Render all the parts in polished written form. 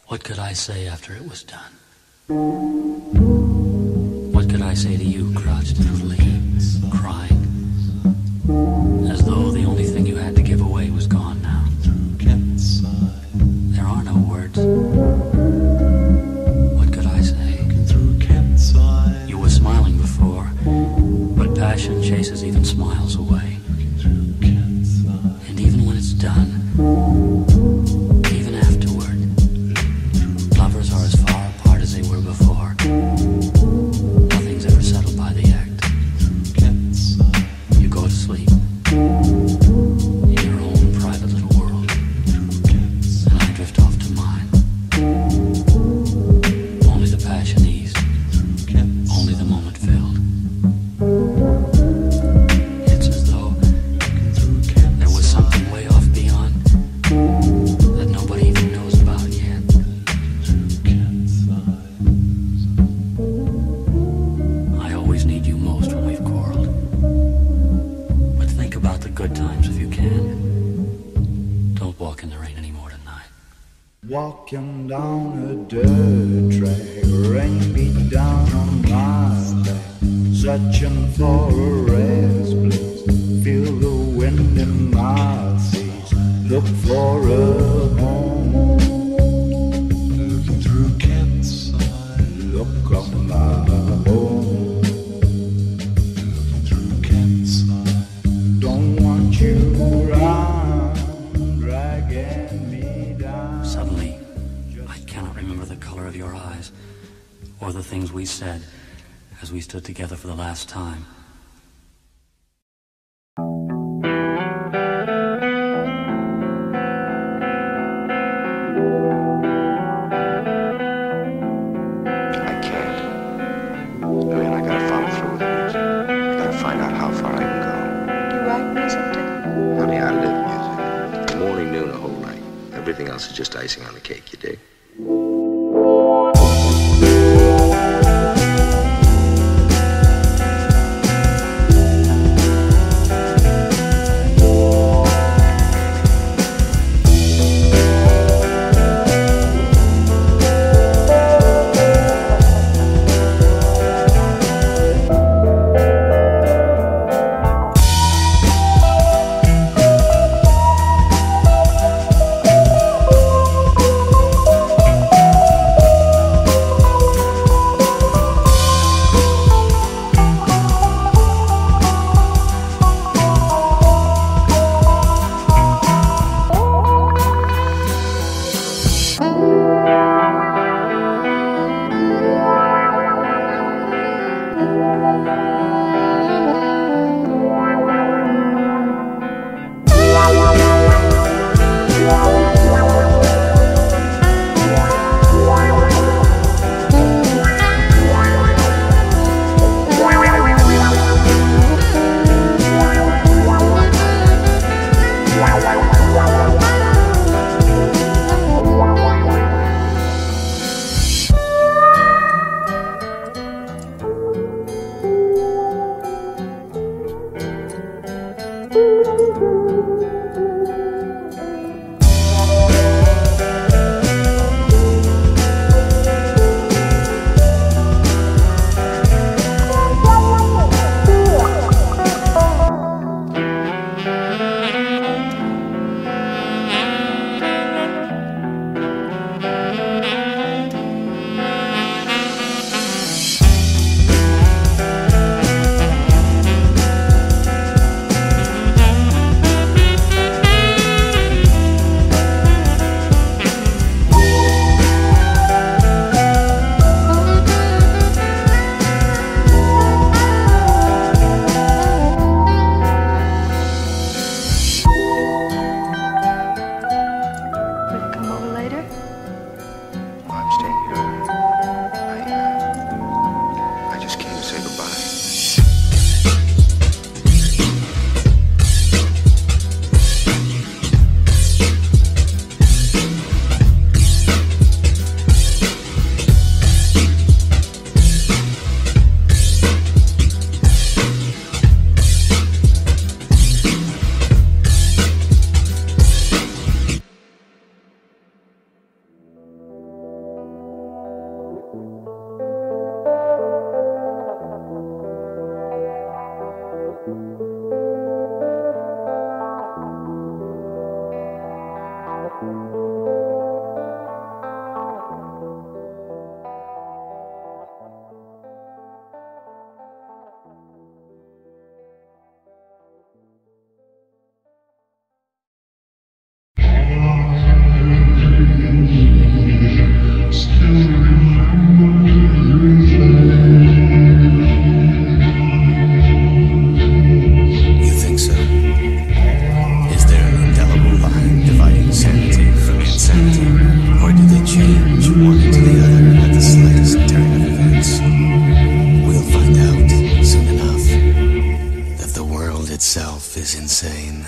What could I say after it was done? What could I say to you, crouched in the leaves, crying, as though the only thing you had to give away was gone now? There are no words. What could I say? You were smiling before, but passion chases even smiles away. And even when it's done, even afterward, lovers are as far apart as they were before. Nothing's ever settled by the act. You go to sleep in your own private little world, and I drift off to mine. Only the passion eased, only the moment filled. It's as though there was something way off beyond that nobody even knows about yet. I always need you most when we've quarreled. But think about the good times if you can. Don't walk in the rain anymore tonight. Walking down a dirt track, rain beat down on my back, searching for a rest place. Feel the wind in my face, look for a home. Looking through Kent's eyes, look on my home. Looking through Kent's eyes, don't want you around, dragging me down. Suddenly, I cannot remember the color of your eyes, or the things we said as we stood together for the last time. I can't. Lillian, I gotta follow through with the music. I gotta find out how far I can go. You write music, Dick? Honey, I live music. Morning, noon, the whole night. Everything else is just icing on the cake, you dig? Itself is insane.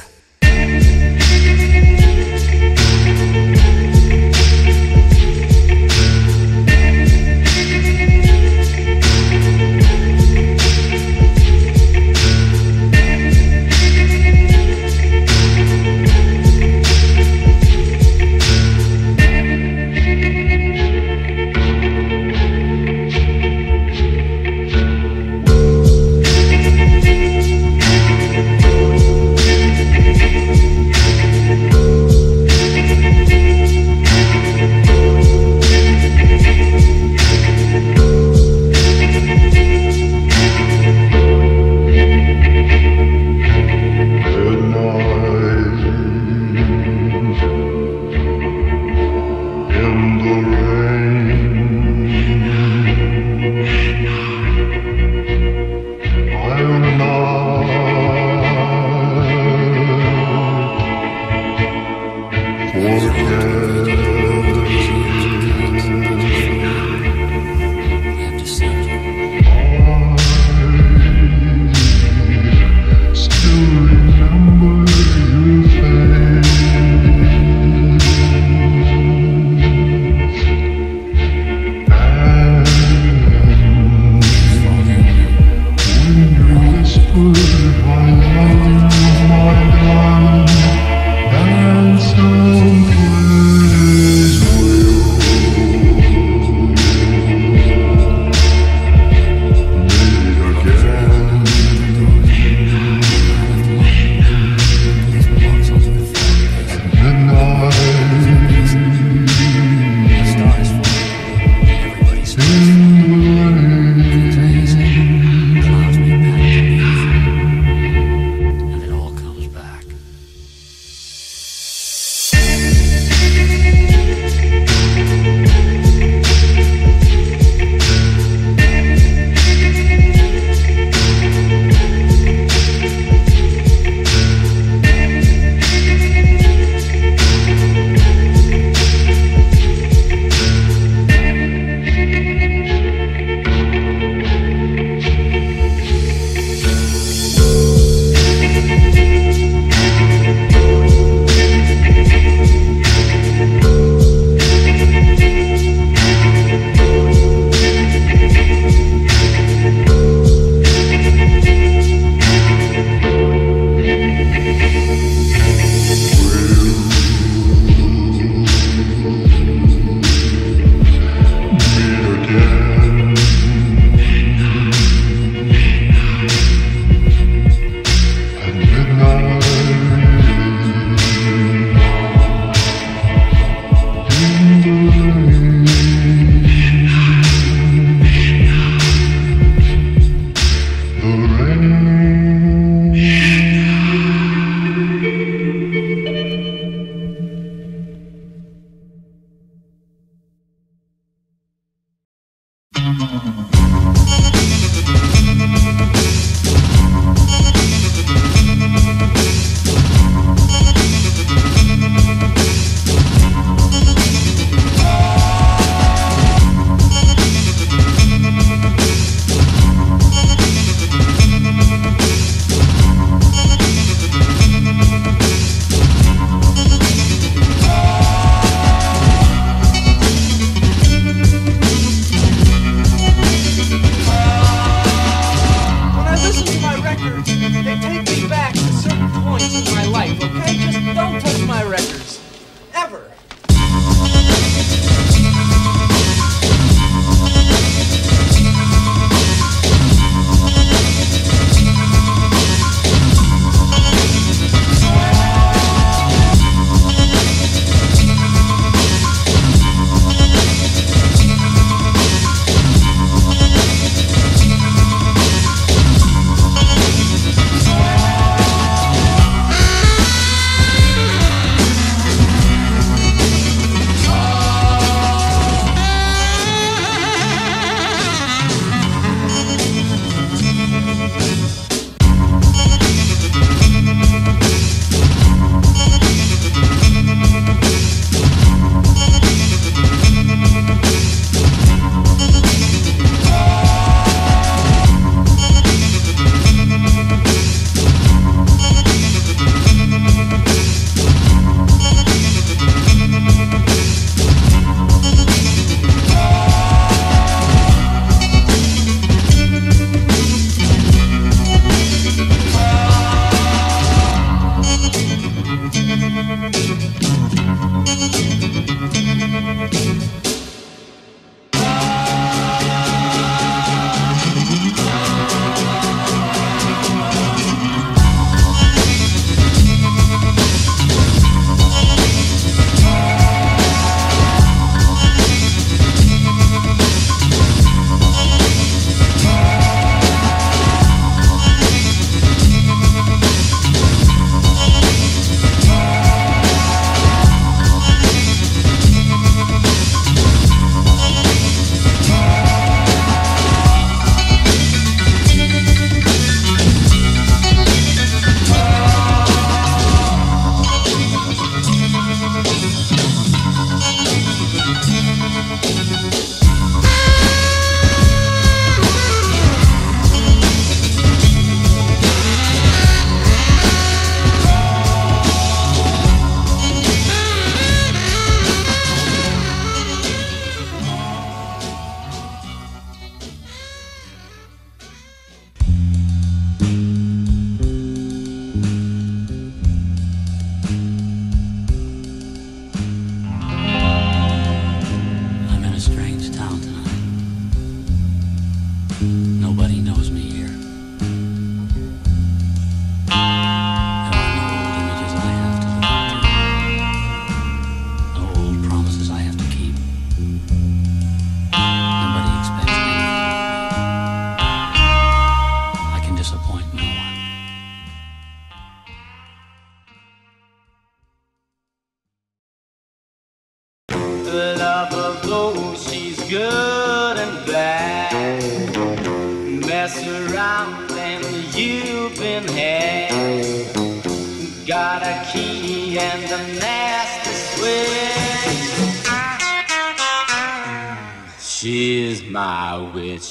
She's my witch.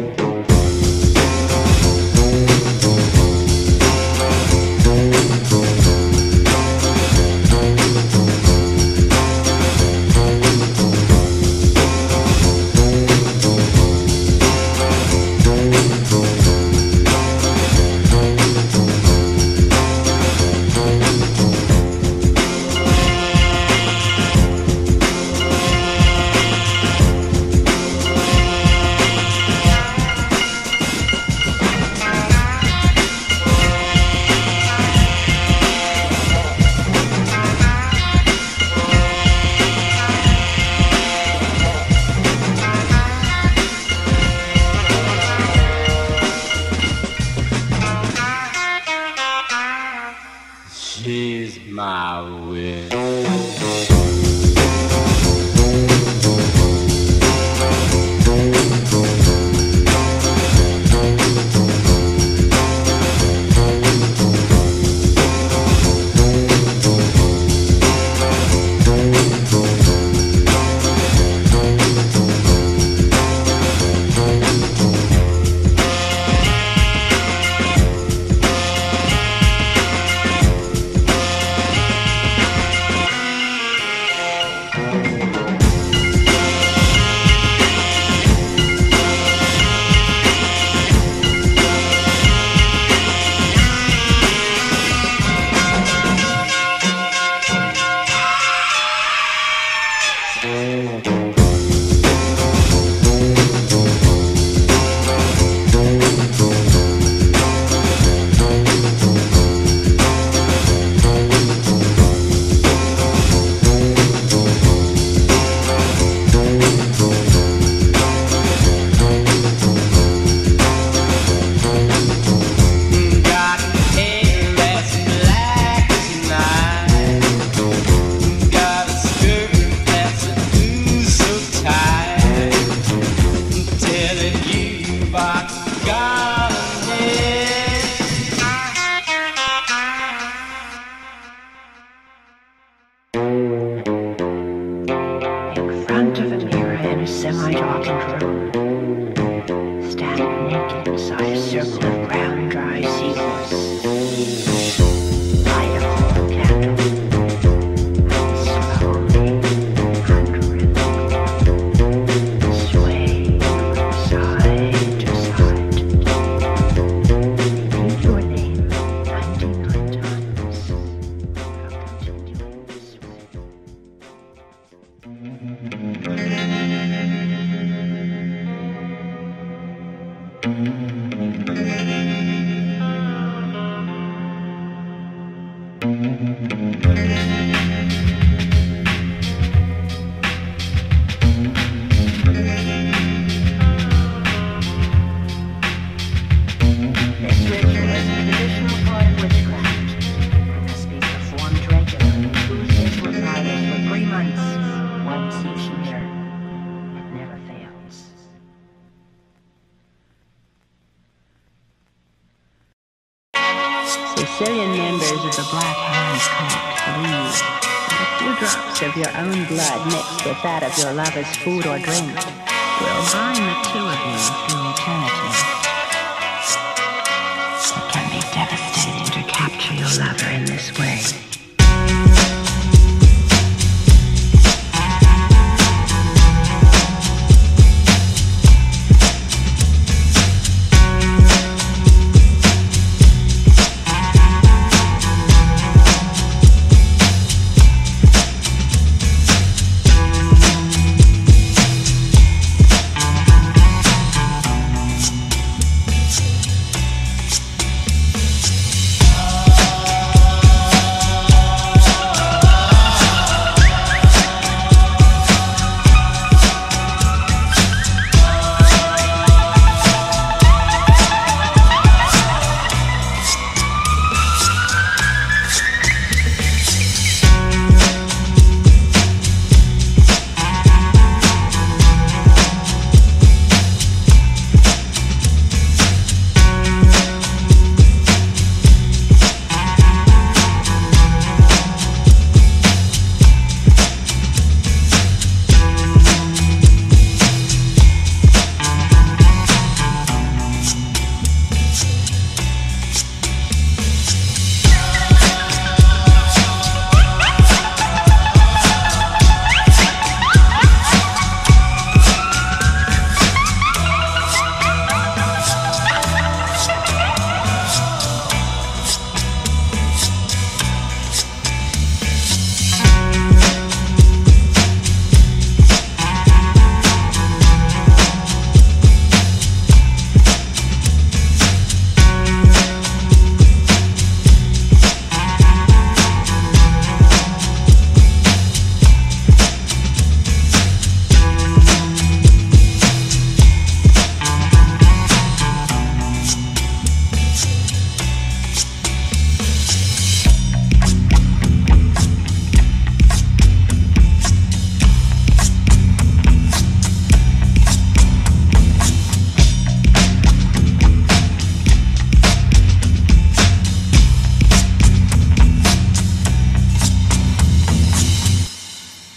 She's my witch. Semi-darkened room. Stand naked beside a circle of brown, dry seahorse. Light a cold candle and slowly unrhythmically sway from side to side. Repeat your name 99 times while continuing to sway. Sicilian members of the Black Hand Cult believe that a few drops of your own blood mixed with that of your lover's food or drink will bind the two of you through eternity. It can be devastating to capture your lover in this way.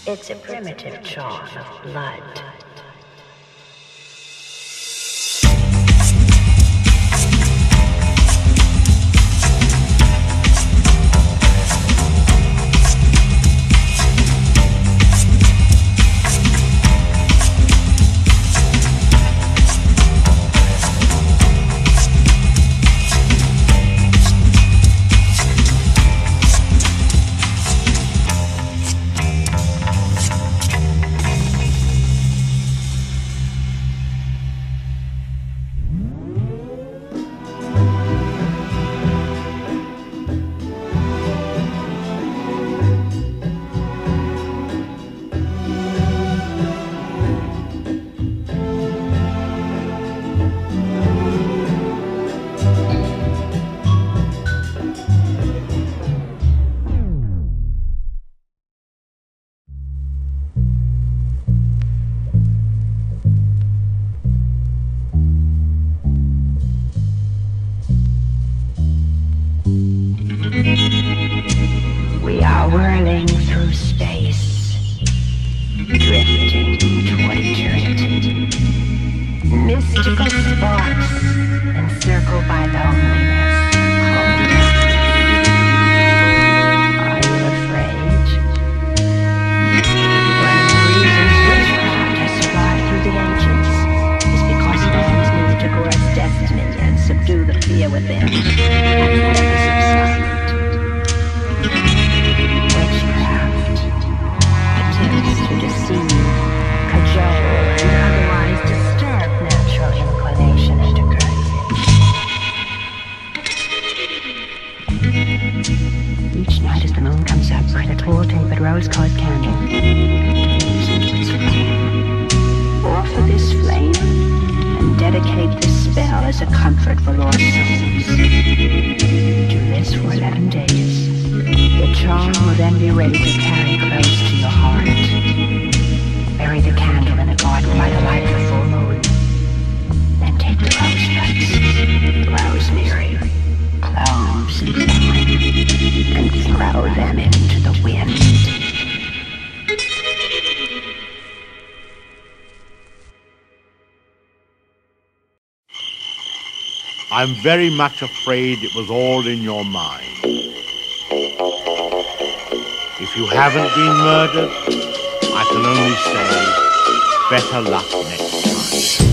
It's a primitive charm of blood. We are whirling through space, drifting toward eternity. Mystical sparks encircled by loneliness, cold darkness. Are you afraid? One of the reasons witchcraft has survived through the ages is because man's need to grasp destiny and subdue the fear within has never subsided. To deceive, cajole, and otherwise disturb natural inclination into courtesy. Each night as the moon comes up, light a tall tapered rose-colored candle. Offer this flame and dedicate this spell as a comfort for lost souls. Do this for 11 days. The charm will then be ready to carry close to your heart. Bury the candle in a garden by the light of the full moon. Then take the rosebuds, rosemary, cloves, and thyme, and throw them into the wind. I'm very much afraid it was all in your mind. If you haven't been murdered, I can only say, better luck next time.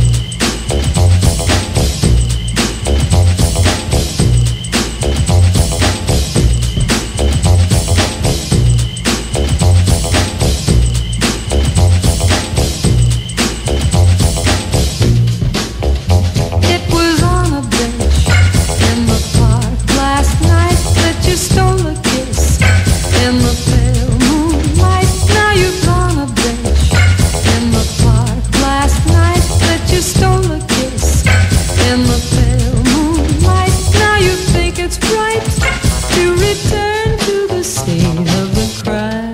It was on a bench in the park last night that you stole a kiss in the pale moonlight. Now you've gone a bench in the park last night that you stole a kiss in the pale moonlight. Now you think it's right to return to the scene of the crime.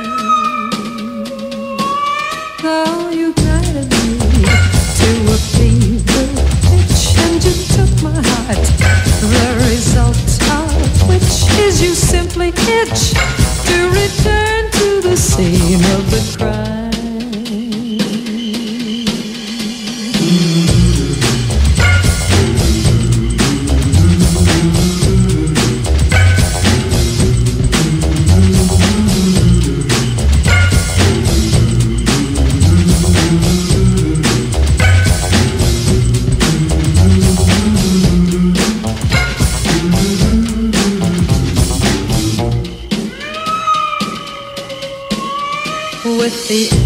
Though you guided me to a fever pitch and you took my heart, the result of which is you simply itch to return to the scene of the crime. With the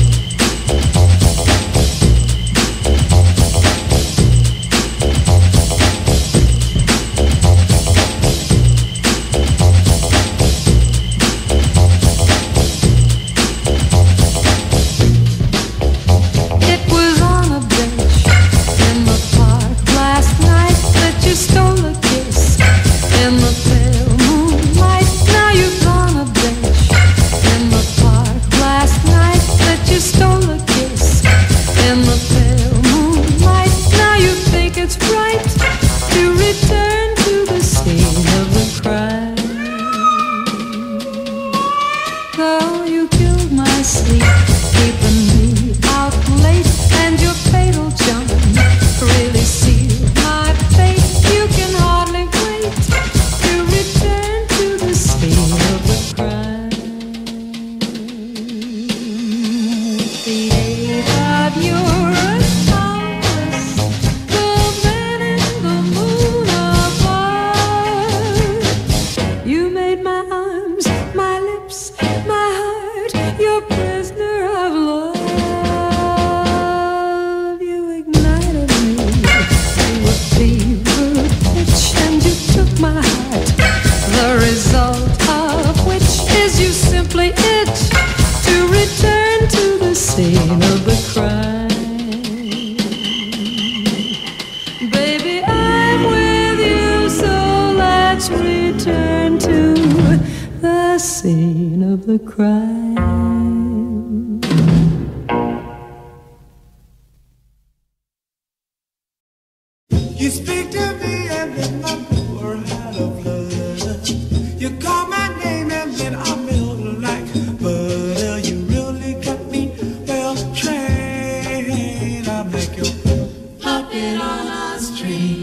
you the aid of your accomplice, the man in the moon above. You made my arms, my lips, my heart your prisoner of love. You ignited me to a fever pitch, and you took my heart, the result of which is you simply itch to return to the scene of the crime. Baby, I'm with you, so let's return to the scene of the crime. You speak to me and then my poor heart of love. You call my name and then I melt like butter. You really got me well trained. I'm like your puppet on a string.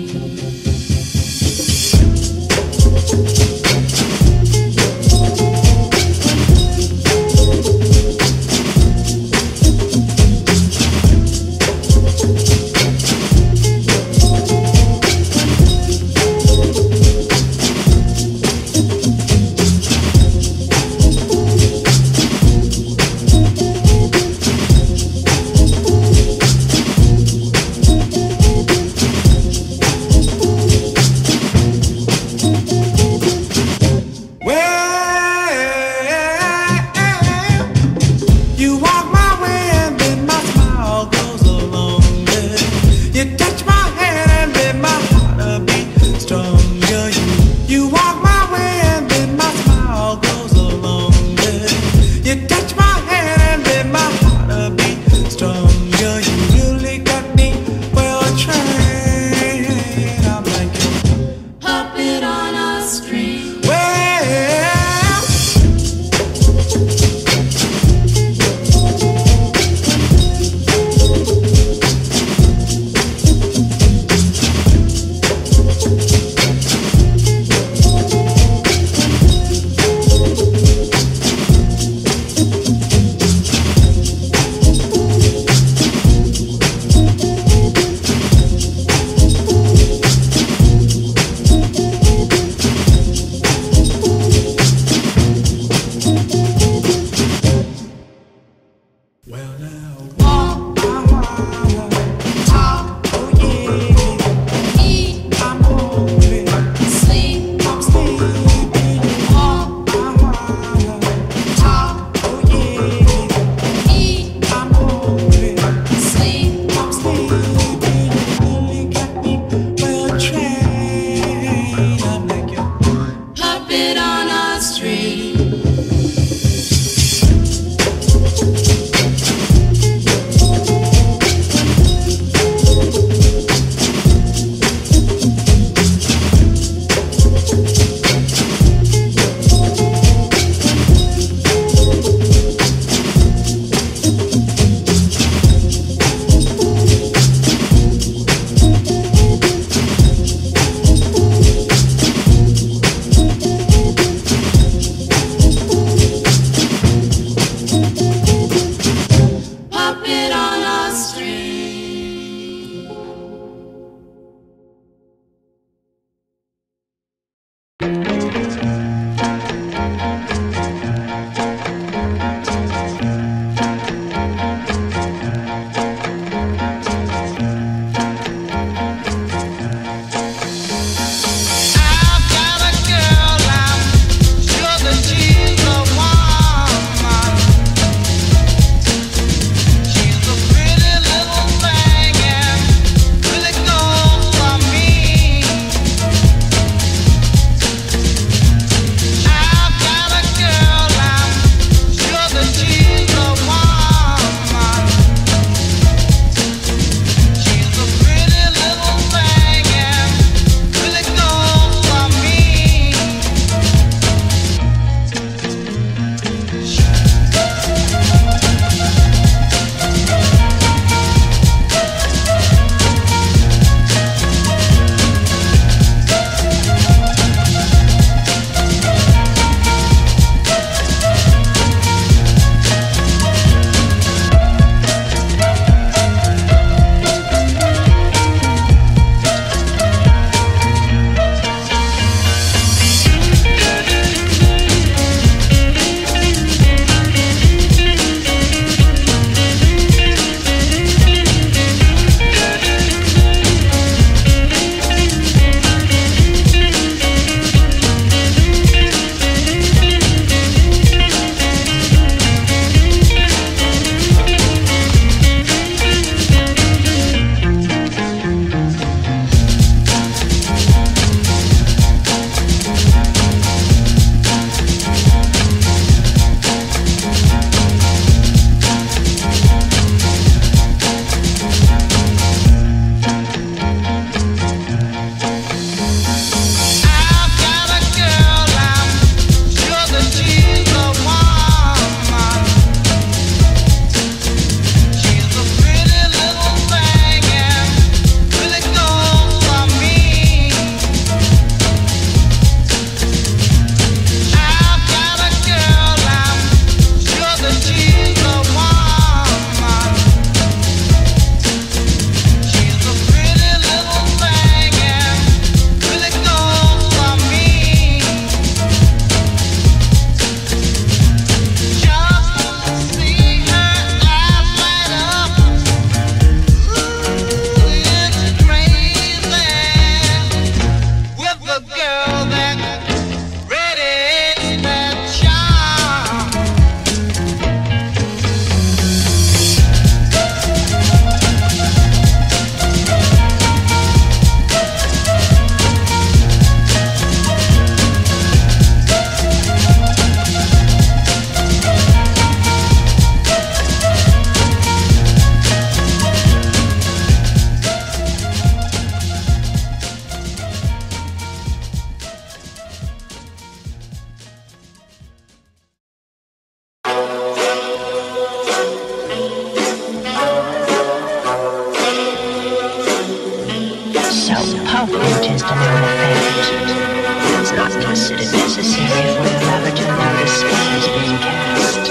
itself is just another fact. It's not considered necessary for your lover to notice spells being cast.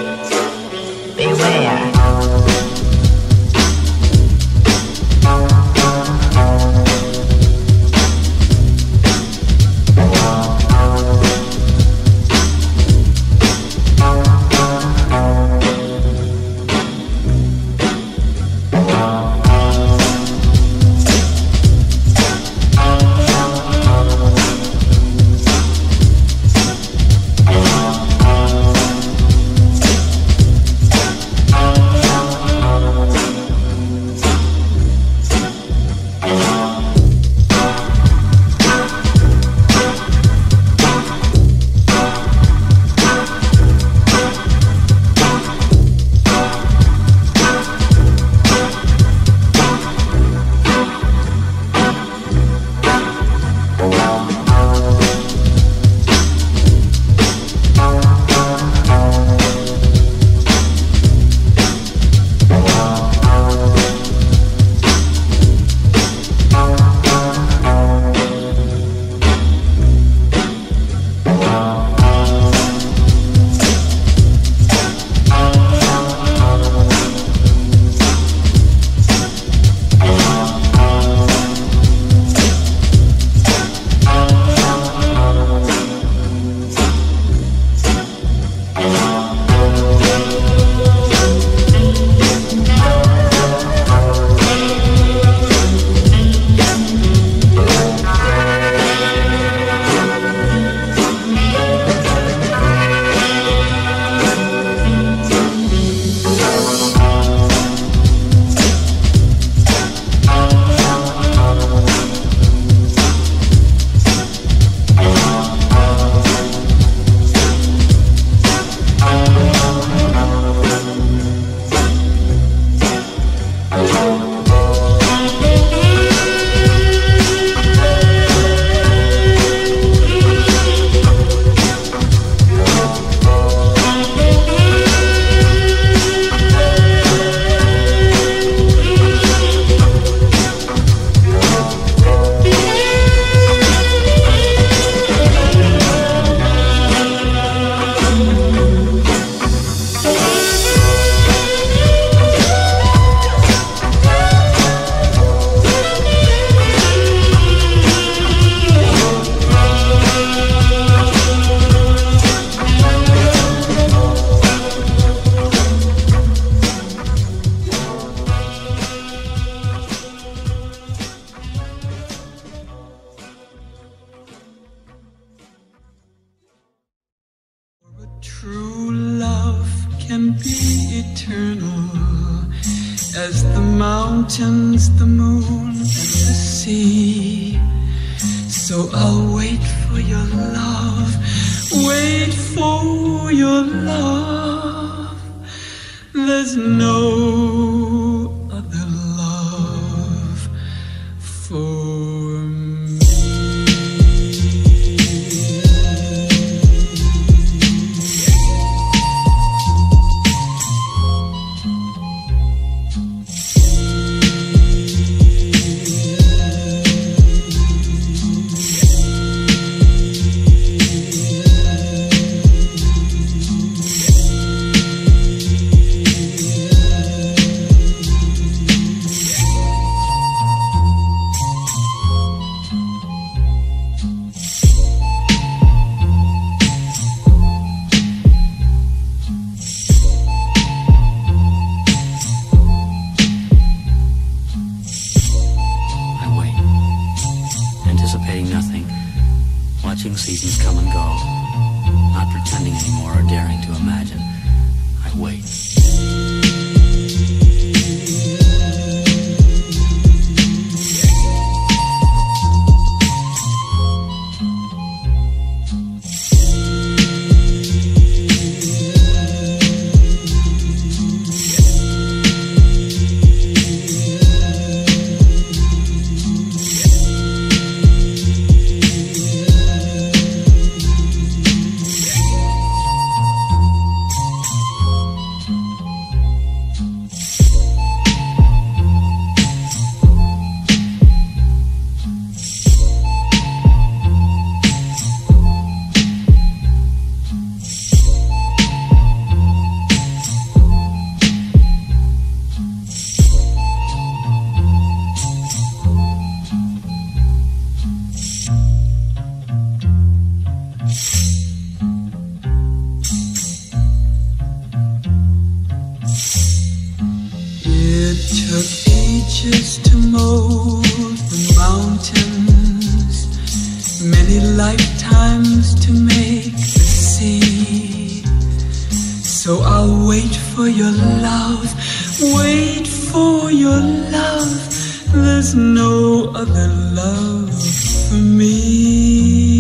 Beware. True love can be eternal as the mountains, the moon, and the sea. So I'll wait for your love, wait for your love. There's no other love for me. Watching seasons come and go, not pretending anymore or daring to imagine. I wait. wishes to mold the mountains, many lifetimes to make the sea. So I'll wait for your love, wait for your love. There's no other love for me.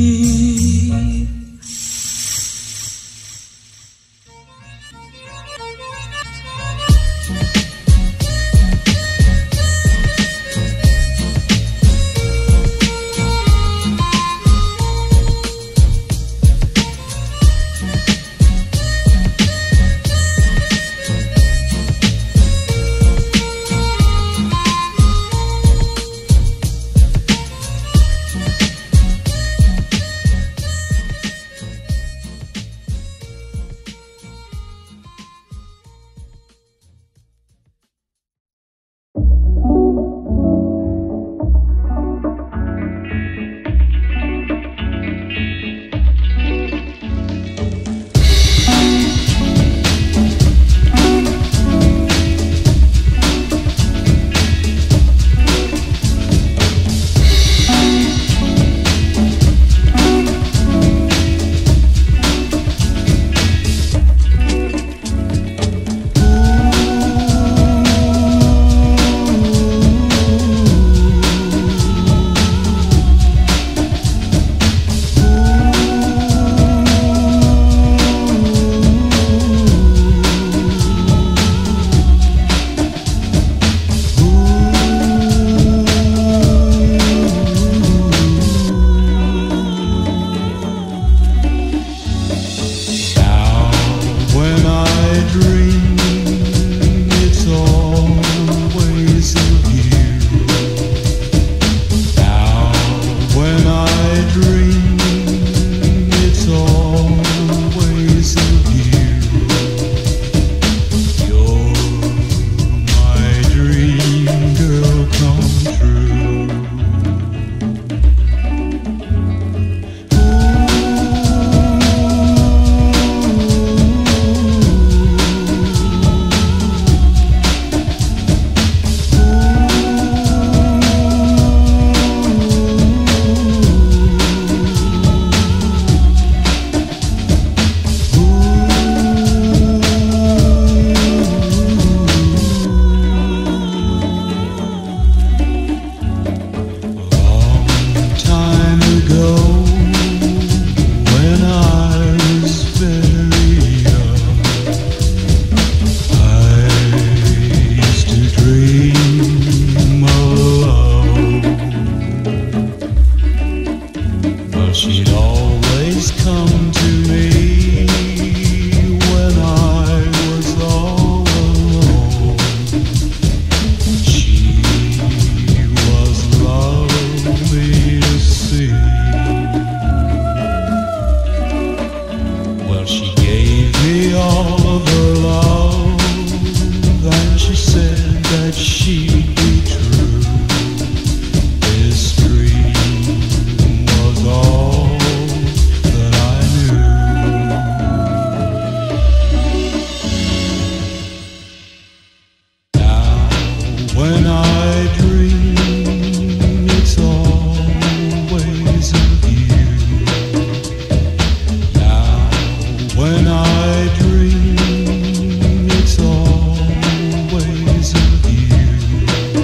When I dream, it's always of you.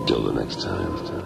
Until the next time.